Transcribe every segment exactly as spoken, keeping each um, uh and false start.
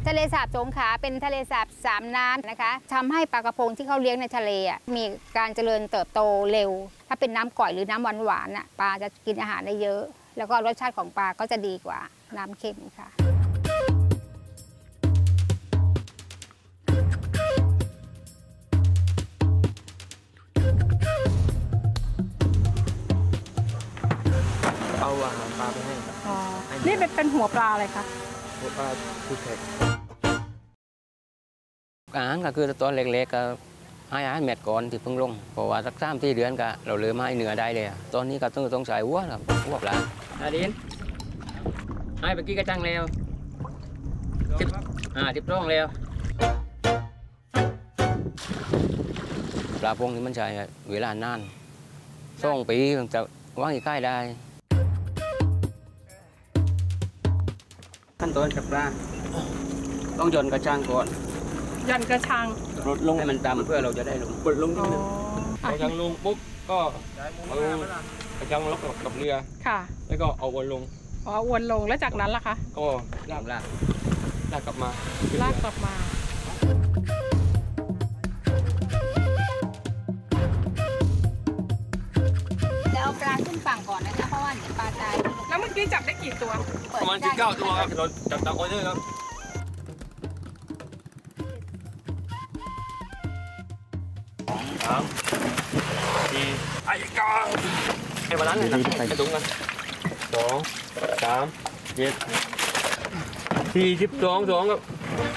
ทะเลสาบสงขลาเป็นทะเลสาบสามน้ำนะคะทำให้ปลากระพงที่เขาเลี้ยงในทะเลมีการเจริญเติบโตเร็วถ้าเป็นน้ำก่อยหรือน้ำหวานหวานอ่ะปลาจะกินอาหารได้เยอะแล้วก็รสชาติของปลาก็จะดีกว่าน้ำเค็มค่ะเอาอาหารปลาไปให้ครับอ๋อนี่เป็นเป็นหัวปลาอะไรคะหัวปลาคือแขกอาหารก็คือตัวเล็กๆก็ให้อาหารเม็ดก่อนที่เพิ่งลงเพราะว่าสักสามที่เดือนก็เราเริ่มให้เนื้อได้เลยตอนนี้ก็ต้องต้องใส่วัวครับวัวปลาอาดินให้เมื่อกี้ก็จังแล้วสิบอ่าสิบร่องแล้วปลาพงนี่มันใช้เวลานานสองปีจะวางอีกใกล้ได้ขั้นตอนจับปลาต้องย่อนกระชังก่อนยันกระชังลดลงให้มันต่ำเพื่อเราจะได้ลงกดลงนิดนึงกระชังลงปุ๊บก็เอากระชังล็อกกับเรือค่ะแล้วก็เอาวนลงอ๋อวนลงแล้วจากนั้นล่ะคะก็ลากลากลากกลับมาลากกลับมาจะเอาปลาขึ้นฝั่งก่อนนะคะเพราะว่าเดี๋ยวปลาตายแล้วเมื่อกี้จับได้กี่ตัวประมาณสิบเก้าตัวครับเราจับตามออเดอร์ครับสามสี่ไอ้กาไอ้บาลานซ์เลยนะไอ้ถุงกันสองสามเจ็ดสี่สิบสองสองครับ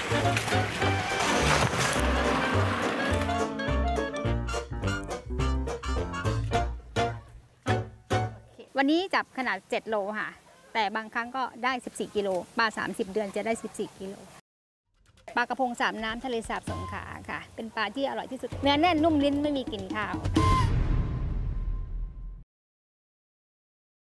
วันนี้จับขนาดเจ็ดโลค่ะแต่บางครั้งก็ได้สิบสี่กิโลปลาสามสิบเดือนจะได้สิบสี่กิโลปลากระพงสามน้ำทะเลสาบสงขลาค่ะเป็นปลาที่อร่อยที่สุดเนื้อแน่นนุ่มลิ้นไม่มีกลิ่นคาว